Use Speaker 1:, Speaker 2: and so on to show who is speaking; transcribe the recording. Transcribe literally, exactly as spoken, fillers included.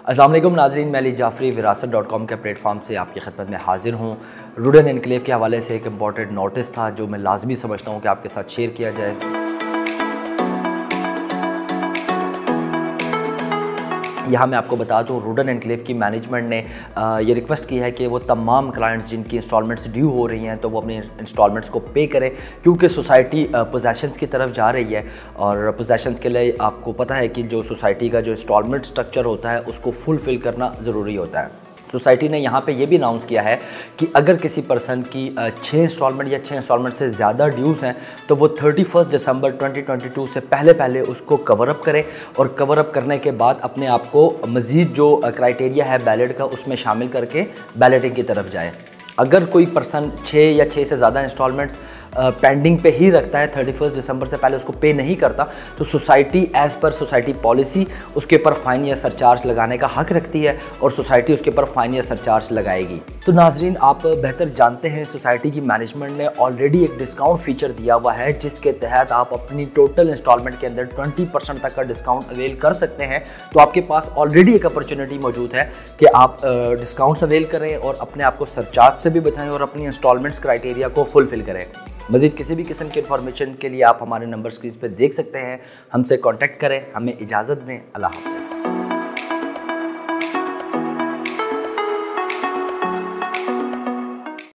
Speaker 1: अस्सलाम वालेकुम नाज़रीन, मैं अली जाफ़री विरासत डॉट कॉम के प्लेटफॉर्म से आपकी खिदमत में हाजिर हूँ। रुडन एनक्लेव के हवाले से एक इम्पॉर्टेंट नोटिस था जो मैं लाजमी समझता हूँ कि आपके साथ शेयर किया जाए। यहाँ मैं आपको बता दूँ, रुडन एनक्लेव की मैनेजमेंट ने आ, ये रिक्वेस्ट की है कि वो तमाम क्लाइंट्स जिनकी इंस्टॉलमेंट्स ड्यू हो रही हैं तो वो अपनी इंस्टॉलमेंट्स को पे करें, क्योंकि सोसाइटी पोजेशंस की तरफ जा रही है। और पोजेशंस के लिए आपको पता है कि जो सोसाइटी का जो इंस्टॉलमेंट स्ट्रक्चर होता है उसको फुलफ़िल करना ज़रूरी होता है। सोसाइटी ने यहाँ पे ये भी अनाउंस किया है कि अगर किसी पर्सन की छः इंस्टॉलमेंट या छः इंस्टॉलमेंट से ज़्यादा ड्यूज़ हैं तो वो thirty first December twenty twenty two से पहले पहले उसको कवर अप करें, और कवर अप करने के बाद अपने आप को मज़ीद जो क्राइटेरिया है बैलेट का उसमें शामिल करके बैलेटिंग की तरफ जाए। अगर कोई पर्सन छः या छः से ज़्यादा इंस्टॉलमेंट्स पेंडिंग पे ही रखता है, थर्टी फर्स्ट दिसंबर से पहले उसको पे नहीं करता, तो society as per society policy उसके ऊपर फ़ाइन या सरचार्ज लगाने का हक रखती है और सोसाइटी उसके ऊपर फ़ाइन या सरचार्ज लगाएगी। तो नाजरीन, आप बेहतर जानते हैं सोसाइटी की मैनेजमेंट ने ऑलरेडी एक डिस्काउंट फीचर दिया हुआ है जिसके तहत आप अपनी टोटल इंस्टॉलमेंट के अंदर ट्वेंटी परसेंट तक का डिस्काउंट अवेल कर सकते हैं। तो आपके पास ऑलरेडी एक अपॉर्चुनिटी मौजूद है कि आप डिस्काउंट्स अवेल करें और अपने आप को सरचार्ज से भी बचाएं और अपनी इंस्टॉलमेंट्स क्राइटेरिया को फुलफ़िल करें। मज़ीद किसी भी किस्म की इन्फॉर्मेशन के लिए आप हमारे नंबर स्क्रीन पर देख सकते हैं। हमसे कांटेक्ट करें। हमें इजाज़त दें। अल्लाह हाफ़िज़।